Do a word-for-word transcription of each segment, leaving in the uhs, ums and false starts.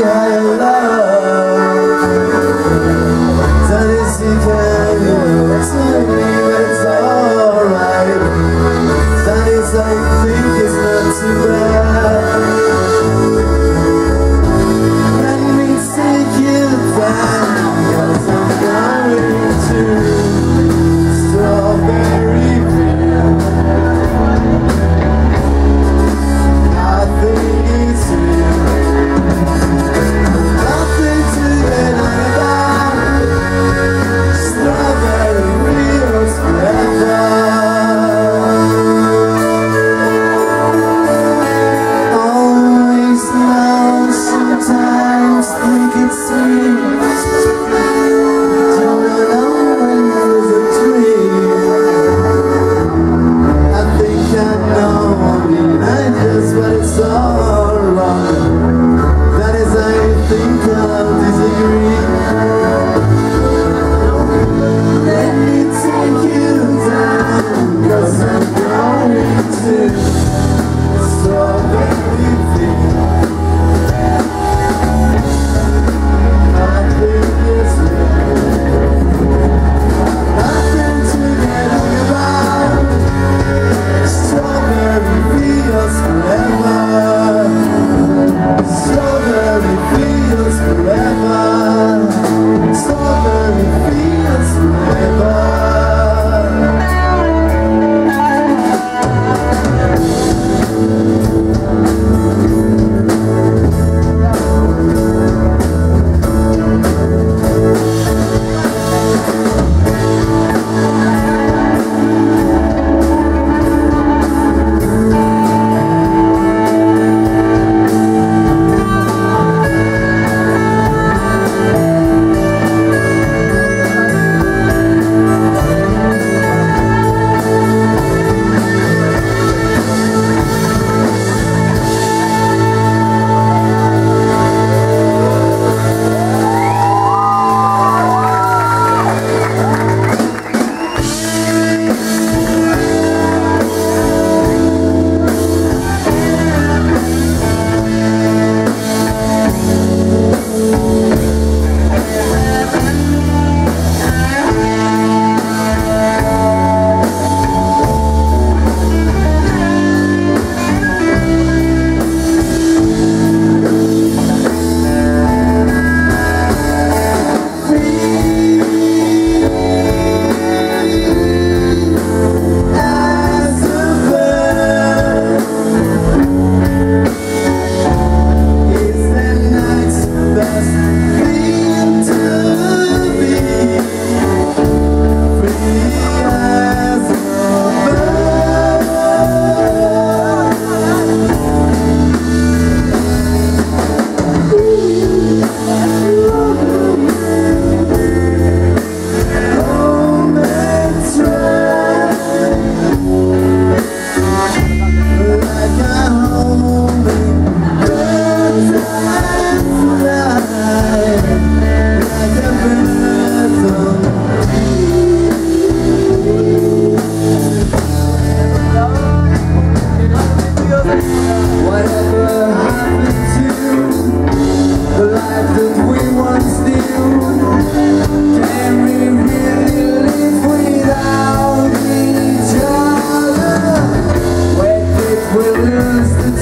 higher love. That is you can tell me that it's alright. That is I think it's not too bad. Let me take you back, 'cause I'm going to Strawberry Field. I think it's real. Nothing to get about. Strawberry Fields forever. Always now, sometimes think it's sweet. Don't know when there's a dream. I think I know, I mean I just, but it's all wrong. That is how you think I'll disagree. Let me take you down, 'cause I'm going to Strawberry Field. I think it's real. Nothing to get hung about. Strawberry Fields forever. Strawberry Fields forever. Strawberry Fields forever.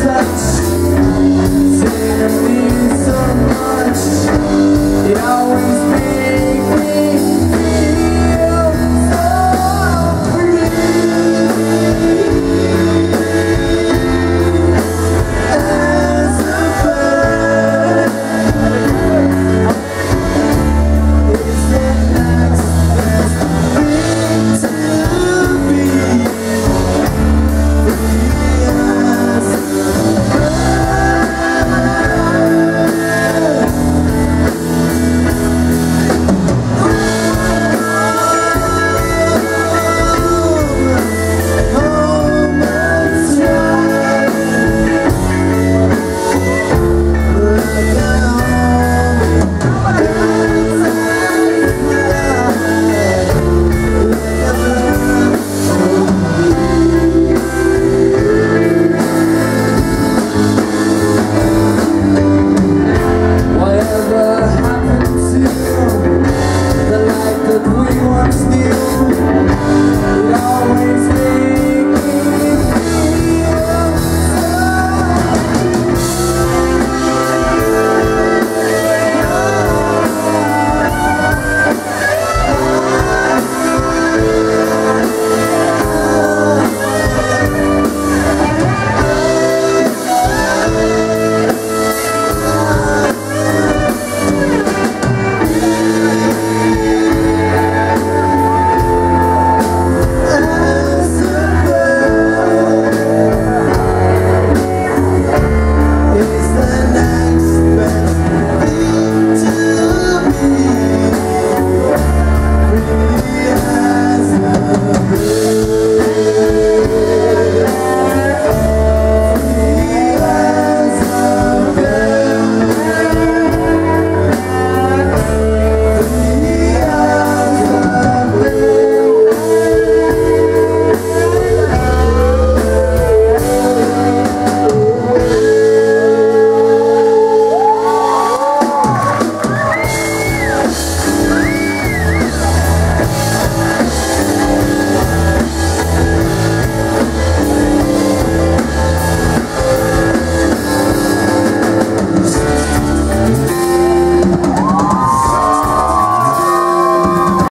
Now